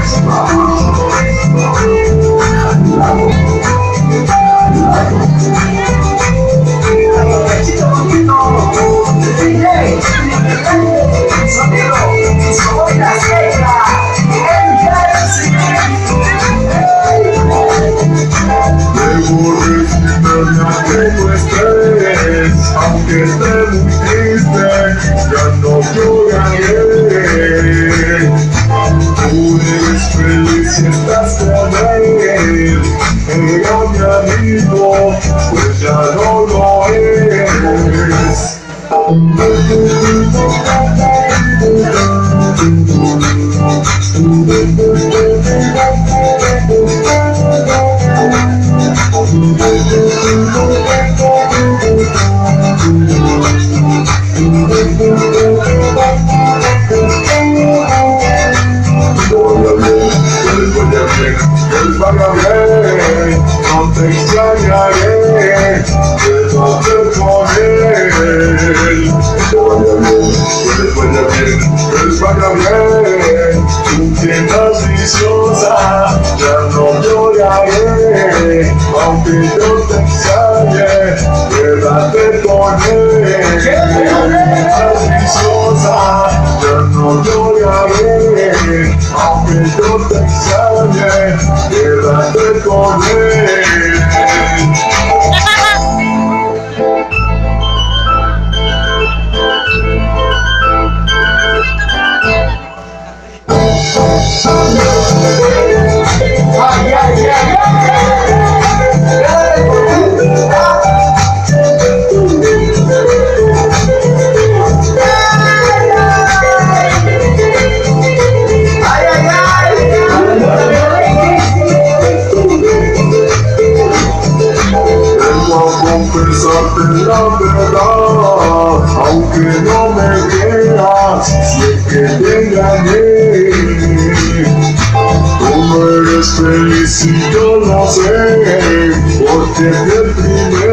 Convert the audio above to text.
Aunque esté muy triste, ya no lloraré. Tú eres feliz si estás con él. Era mi amigo, pues ya no lo es. No te extrañaré, quédate con él. Que les vaya bien, tú tiendas viciosa, ya no lloraré. Aunque yo te extrañe, quédate con él. Tiendas viciosa, ya no lloraré. Aunque yo te extrañe, quédate con él. Confesarte la verdad, aunque no me creas, sé que te engañé. Tú no eres feliz y yo lo sé, porque te primero